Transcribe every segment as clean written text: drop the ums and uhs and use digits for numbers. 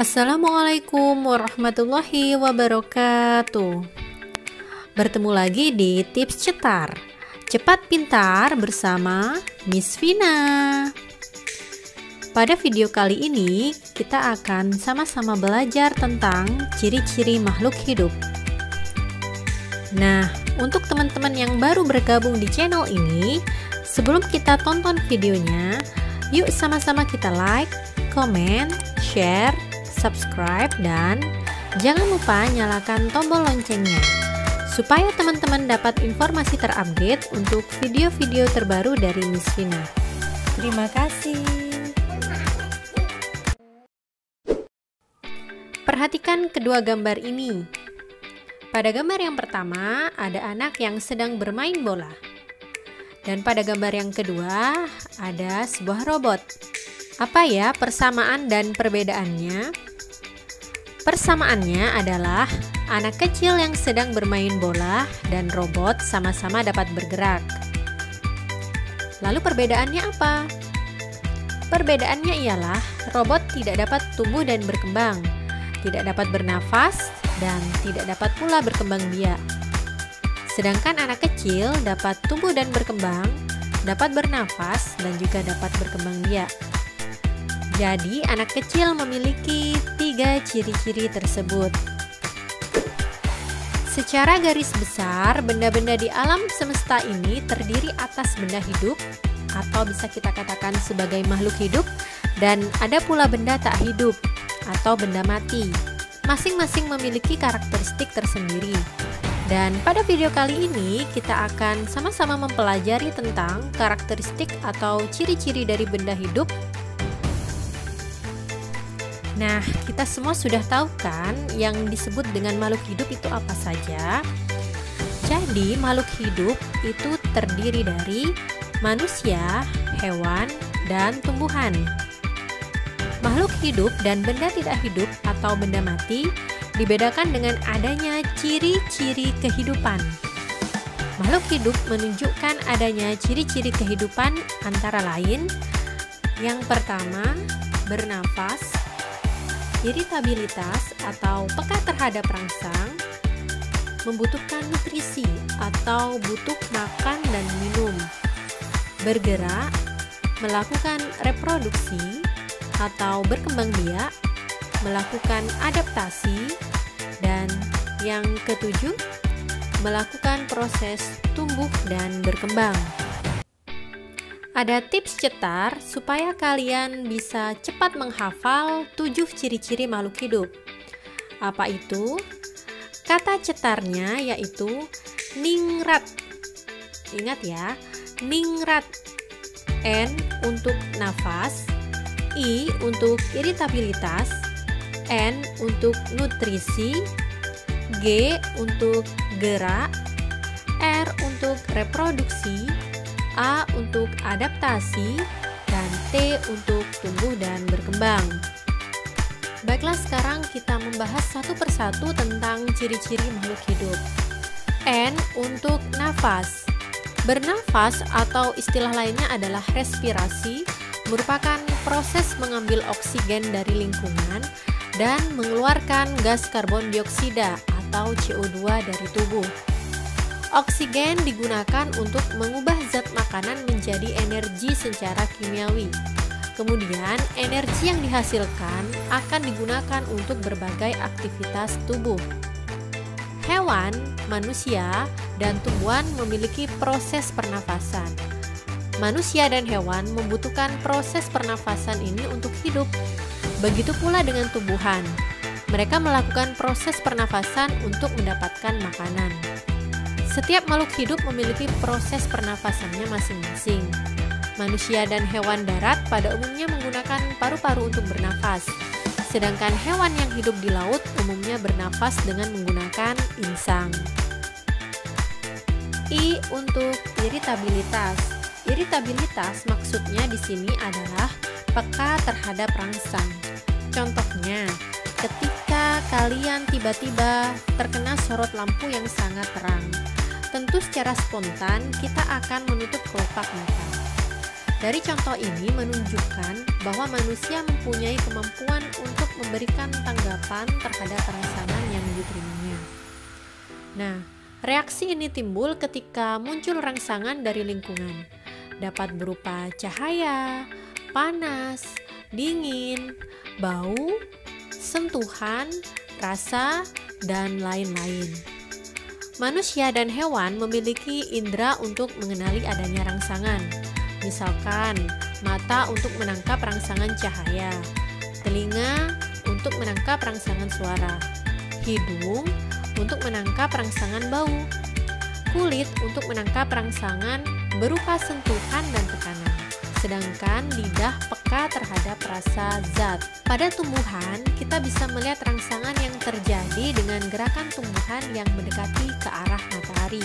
Assalamualaikum warahmatullahi wabarakatuh. Bertemu lagi di Tips Cetar Cepat Pintar bersama Miss Vina. Pada video kali ini kita akan sama-sama belajar tentang ciri-ciri makhluk hidup. Nah, untuk teman-teman yang baru bergabung di channel ini, sebelum kita tonton videonya, yuk sama-sama kita like, komen, share, subscribe, dan jangan lupa nyalakan tombol loncengnya supaya teman-teman dapat informasi terupdate untuk video-video terbaru dari Miss Vina. Terima kasih. Perhatikan kedua gambar ini. Pada gambar yang pertama ada anak yang sedang bermain bola. Dan pada gambar yang kedua ada sebuah robot. Apa ya persamaan dan perbedaannya? Persamaannya adalah anak kecil yang sedang bermain bola dan robot sama-sama dapat bergerak. Lalu perbedaannya apa? Perbedaannya ialah robot tidak dapat tumbuh dan berkembang, tidak dapat bernafas, dan tidak dapat pula berkembang biak. Sedangkan anak kecil dapat tumbuh dan berkembang, dapat bernafas, dan juga dapat berkembang biak. Jadi, anak kecil memiliki 3 ciri-ciri tersebut. Secara garis besar, benda-benda di alam semesta ini terdiri atas benda hidup, atau bisa kita katakan sebagai makhluk hidup, dan ada pula benda tak hidup, atau benda mati. Masing-masing memiliki karakteristik tersendiri. Dan pada video kali ini, kita akan sama-sama mempelajari tentang karakteristik atau ciri-ciri dari benda hidup. Nah, kita semua sudah tahu kan yang disebut dengan makhluk hidup itu apa saja? Jadi, makhluk hidup itu terdiri dari manusia, hewan, dan tumbuhan. Makhluk hidup dan benda tidak hidup atau benda mati dibedakan dengan adanya ciri-ciri kehidupan. Makhluk hidup menunjukkan adanya ciri-ciri kehidupan antara lain: yang pertama, bernafas, iritabilitas atau peka terhadap rangsang, membutuhkan nutrisi atau butuh makan dan minum, bergerak, melakukan reproduksi atau berkembang biak, melakukan adaptasi, dan yang ketujuh, melakukan proses tumbuh dan berkembang. Ada tips cetar supaya kalian bisa cepat menghafal 7 ciri-ciri makhluk hidup. Apa itu? Kata cetarnya yaitu ningrat. Ingat ya, ningrat. N untuk nafas, I untuk iritabilitas, N untuk nutrisi, G untuk gerak, R untuk reproduksi, A untuk adaptasi, dan T untuk tumbuh dan berkembang. Baiklah, sekarang kita membahas satu persatu tentang ciri-ciri makhluk hidup. N untuk nafas. Bernafas atau istilah lainnya adalah respirasi, merupakan proses mengambil oksigen dari lingkungan dan mengeluarkan gas karbon dioksida atau CO2 dari tubuh. Oksigen digunakan untuk mengubah zat makanan menjadi energi secara kimiawi. Kemudian, energi yang dihasilkan akan digunakan untuk berbagai aktivitas tubuh. Hewan, manusia, dan tumbuhan memiliki proses pernafasan. Manusia dan hewan membutuhkan proses pernafasan ini untuk hidup. Begitu pula dengan tumbuhan. Mereka melakukan proses pernafasan untuk mendapatkan makanan. Setiap makhluk hidup memiliki proses pernafasannya masing-masing. Manusia dan hewan darat pada umumnya menggunakan paru-paru untuk bernafas, sedangkan hewan yang hidup di laut umumnya bernafas dengan menggunakan insang. I untuk iritabilitas. Iritabilitas maksudnya di sini adalah peka terhadap rangsang. Contohnya, ketika kalian tiba-tiba terkena sorot lampu yang sangat terang, tentu secara spontan kita akan menutup kelopak mata. Dari contoh ini menunjukkan bahwa manusia mempunyai kemampuan untuk memberikan tanggapan terhadap rangsangan yang diterimanya. Nah, reaksi ini timbul ketika muncul rangsangan dari lingkungan. Dapat berupa cahaya, panas, dingin, bau, sentuhan, rasa, dan lain-lain. Manusia dan hewan memiliki indera untuk mengenali adanya rangsangan. Misalkan, mata untuk menangkap rangsangan cahaya, telinga untuk menangkap rangsangan suara, hidung untuk menangkap rangsangan bau, kulit untuk menangkap rangsangan berupa sentuhan dan tekanan, sedangkan lidah peka terhadap rasa zat. Pada tumbuhan, kita bisa melihat rangsangan yang terjadi dengan gerakan tumbuhan yang mendekati ke arah matahari.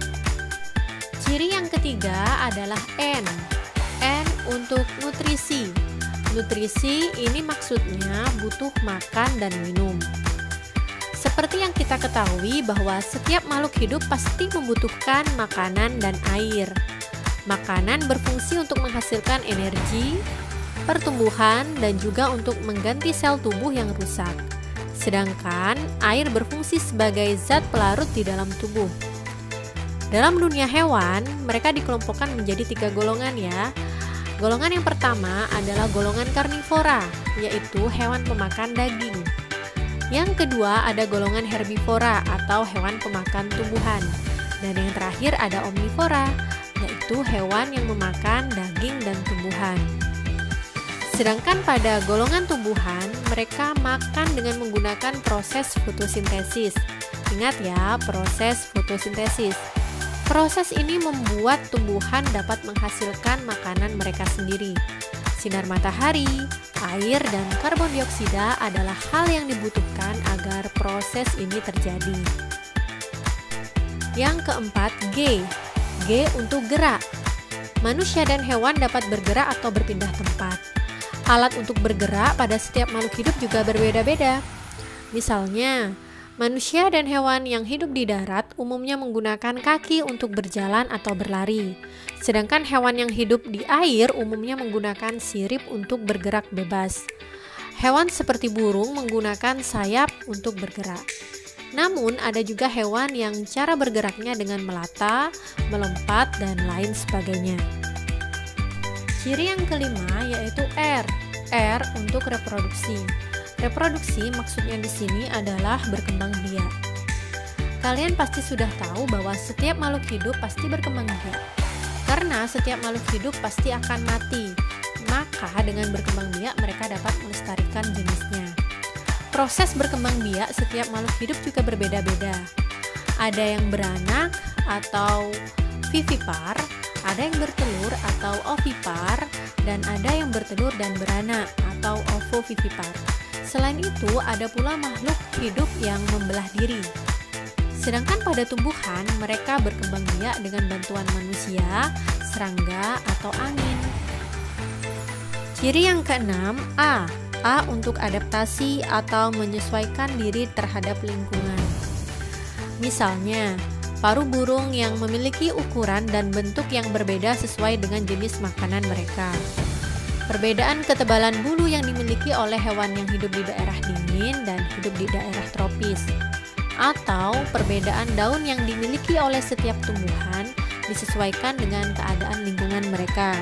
Ciri yang ketiga adalah N. N untuk nutrisi. Nutrisi ini maksudnya butuh makan dan minum. Seperti yang kita ketahui bahwa setiap makhluk hidup pasti membutuhkan makanan dan air. Makanan berfungsi untuk menghasilkan energi, pertumbuhan, dan juga untuk mengganti sel tubuh yang rusak. Sedangkan air berfungsi sebagai zat pelarut di dalam tubuh. Dalam dunia hewan, mereka dikelompokkan menjadi 3 golongan ya. Golongan yang pertama adalah golongan karnivora, yaitu hewan pemakan daging. Yang kedua ada golongan herbivora atau hewan pemakan tumbuhan. Dan yang terakhir ada omnivora, yaitu hewan yang memakan daging dan tumbuhan. Sedangkan pada golongan tumbuhan, mereka makan dengan menggunakan proses fotosintesis. Ingat ya, proses fotosintesis. Proses ini membuat tumbuhan dapat menghasilkan makanan mereka sendiri. Sinar matahari, air, dan karbon dioksida adalah hal yang dibutuhkan agar proses ini terjadi. Yang keempat, G. G untuk gerak. Manusia dan hewan dapat bergerak atau berpindah tempat. Alat untuk bergerak pada setiap makhluk hidup juga berbeda-beda. Misalnya, manusia dan hewan yang hidup di darat umumnya menggunakan kaki untuk berjalan atau berlari. Sedangkan hewan yang hidup di air umumnya menggunakan sirip untuk bergerak bebas. Hewan seperti burung menggunakan sayap untuk bergerak. Namun ada juga hewan yang cara bergeraknya dengan melata, melompat, dan lain sebagainya. Ciri yang kelima yaitu R. R untuk reproduksi. Reproduksi maksudnya di sini adalah berkembang biak. Kalian pasti sudah tahu bahwa setiap makhluk hidup pasti berkembang biak. Karena setiap makhluk hidup pasti akan mati, maka dengan berkembang biak mereka dapat melestarikan jenisnya. Proses berkembang biak setiap makhluk hidup juga berbeda-beda. Ada yang beranak atau vivipar, ada yang bertelur atau ovipar, dan ada yang bertelur dan beranak atau ovovivipar. Selain itu, ada pula makhluk hidup yang membelah diri. Sedangkan pada tumbuhan, mereka berkembang biak dengan bantuan manusia, serangga, atau angin. Ciri yang keenam, A. A untuk adaptasi atau menyesuaikan diri terhadap lingkungan. Misalnya, paruh burung yang memiliki ukuran dan bentuk yang berbeda sesuai dengan jenis makanan mereka. Perbedaan ketebalan bulu yang dimiliki oleh hewan yang hidup di daerah dingin dan hidup di daerah tropis. Atau perbedaan daun yang dimiliki oleh setiap tumbuhan disesuaikan dengan keadaan lingkungan mereka.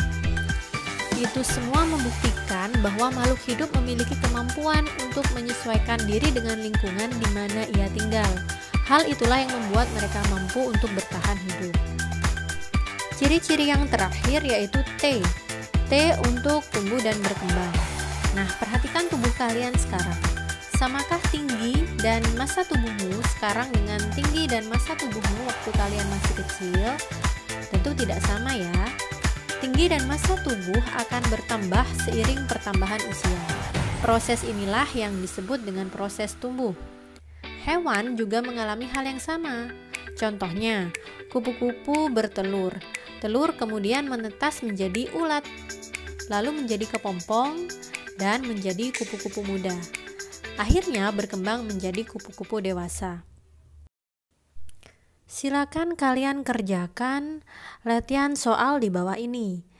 Itu semua membuktikan bahwa makhluk hidup memiliki kemampuan untuk menyesuaikan diri dengan lingkungan di mana ia tinggal. Hal itulah yang membuat mereka mampu untuk bertahan hidup. Ciri-ciri yang terakhir yaitu T. T untuk tumbuh dan berkembang. Nah, perhatikan tubuh kalian sekarang. Samakah tinggi dan massa tubuhmu sekarang dengan tinggi dan massa tubuhmu waktu kalian masih kecil? Tentu tidak sama ya. Tinggi dan massa tubuh akan bertambah seiring pertambahan usia. Proses inilah yang disebut dengan proses tumbuh. Hewan juga mengalami hal yang sama. Contohnya, kupu-kupu bertelur. Telur kemudian menetas menjadi ulat, lalu menjadi kepompong, dan menjadi kupu-kupu muda. Akhirnya berkembang menjadi kupu-kupu dewasa. Silakan kalian kerjakan latihan soal di bawah ini.